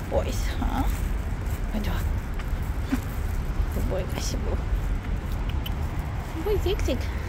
boys, huh? Aduh. Boy kasih bu. Boy, tik tik.